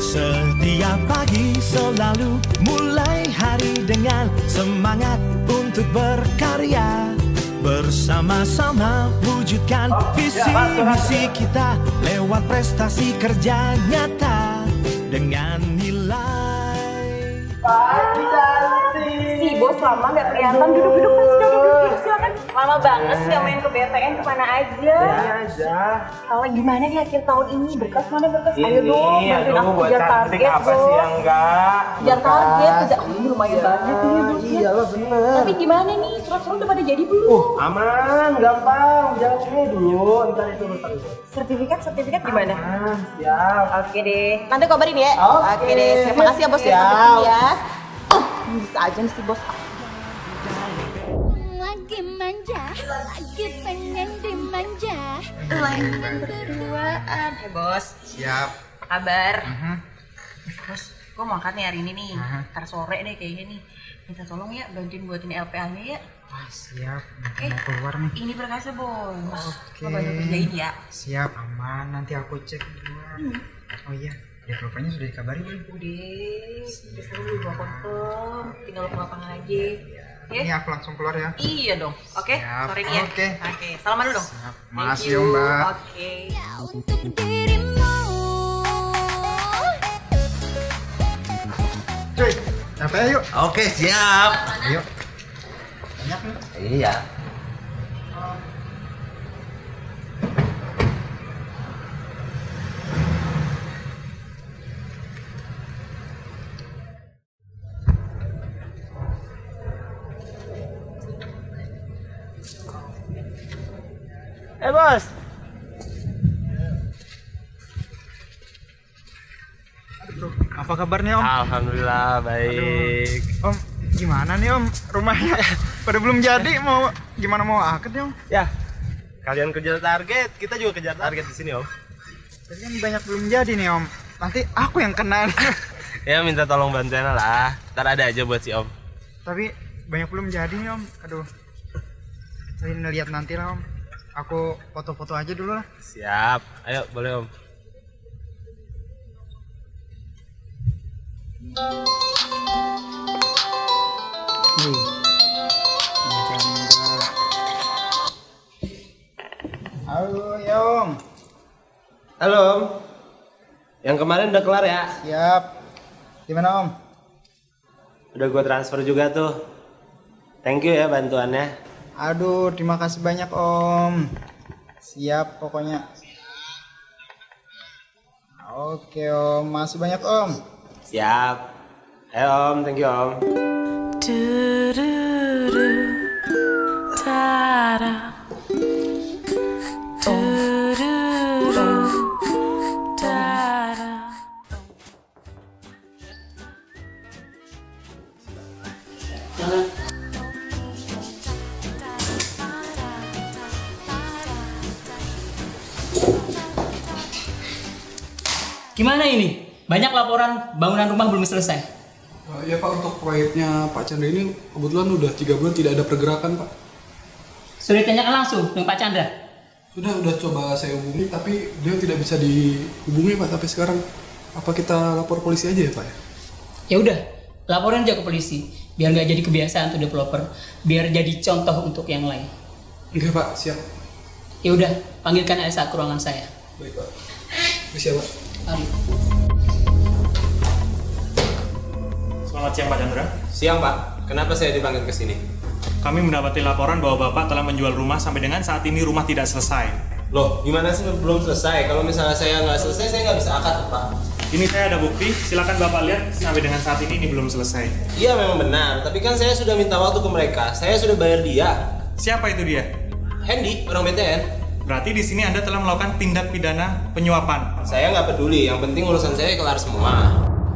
Setiap pagi selalu mulai hari dengan semangat untuk berkarya. Bersama-sama wujudkan visi misi kita lewat prestasi kerja nyata dengan nilai. Si bos lama nggak kelihatan, duduk mas, duduk silakan. Lama banget sih main ke BTN kemana aja? Kalau gimana nih akhir tahun ini berkas mana berkas? Ayo dong, bantuin aku kejar target bos. Kejar target, lumayan banyak ini bos. Iya lo bener. Tapi gimana nih, surat-surat udah pada jadi belum? Aman, gampang. Jawabnya dulu, ntar itu urusan. Sertifikat gimana? Siap. Oke deh, nanti kabarin ya. Oke deh, terima kasih ya bos ya. Bisa aja nih si bos. Lagi manja, lagi pengen dimanja. Lagi berduaan. Bos. Siap. Apa kabar? Bos, gue mau angkat nih hari ini nih. Ntar sore deh kayaknya nih. Minta tolong ya bantuin buatin LPA-nya ya. Wah, siap. Mau keluar nih. Ini berkasnya bos. Oke. Lo bantu kerjain ya. Siap, aman. Nanti aku cek duluan. Oh iya, developernya sudah dikabari belum? Udah seru gue confirm. Tinggal lo ke lapangan aja. Ini aku langsung keluar ya. Iya dong. Oke, Siap. sore nih ya. Oke. Salaman dulu dong. Siap. Thank Makasih you. Mbak. Oke. Untuk dirimu. Cuy, capek yuk. Oke, siap. Ayo. Banyak nih. Iya. Bos. Apa kabarnya Om? Alhamdulillah baik. Om, gimana nih Om? Rumahnya pada belum jadi, gimana mau akad nih Om? Ya, kalian kejar target, kita juga kejar target di sini Om. Tapi kan banyak belum jadi nih Om. Nanti aku yang kena nih. Ya minta tolong bantuan lah. Ntar ada aja buat si Om. Tapi banyak belum jadi nih Om. Aduh. Tapi lihat nanti lah Om. Aku foto-foto aja dulu lah. Siap. Ayo boleh Om. Halo ya Om. Halo Om. Yang kemarin udah kelar ya? Siap. Gimana Om? Udah gua transfer juga tuh. Thank you ya bantuannya. Aduh, terima kasih banyak Om. Siap pokoknya. Oke Om, masih banyak Om. Siap. Ayo Om, thank you Om. Gimana ini? Banyak laporan bangunan rumah belum selesai. Ya Pak, untuk proyeknya Pak Chandra ini kebetulan udah 3 bulan tidak ada pergerakan Pak. Sudah ditanyakan langsung dengan Pak Chandra? Udah coba saya hubungi tapi dia tidak bisa dihubungi Pak sampai sekarang. Apa kita lapor polisi aja ya Pak ya? Ya udah, laporan aja ke polisi biar nggak jadi kebiasaan tuh developer, biar jadi contoh untuk yang lain. Oke Pak, siap. Ya udah, panggilkan Elsa ke ruangan saya. Baik Pak. Siap Pak. Ayo. Selamat siang Pak Chandra. Siang Pak. Kenapa saya dipanggil ke sini? Kami mendapati laporan bahwa Bapak telah menjual rumah sampai dengan saat ini rumah tidak selesai. Loh, gimana sih belum selesai? Kalau misalnya saya nggak selesai, saya nggak bisa akad Pak. Ini saya ada bukti, silakan Bapak lihat sampai dengan saat ini belum selesai. Iya memang benar, tapi kan saya sudah minta waktu ke mereka. Saya sudah bayar dia. Siapa itu dia? Hendy, orang BTN. Berarti di sini Anda telah melakukan tindak pidana penyuapan. Saya nggak peduli, yang penting urusan saya kelar semua.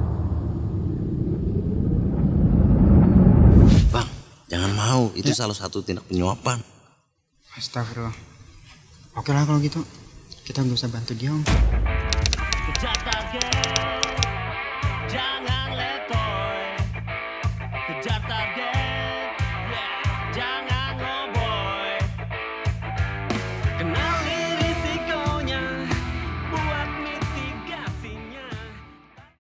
Bang, jangan mau, itu salah satu tindak penyuapan. Astagfirullah. Oke lah kalau gitu, kita nggak usah bantu dia Om. Kejar target.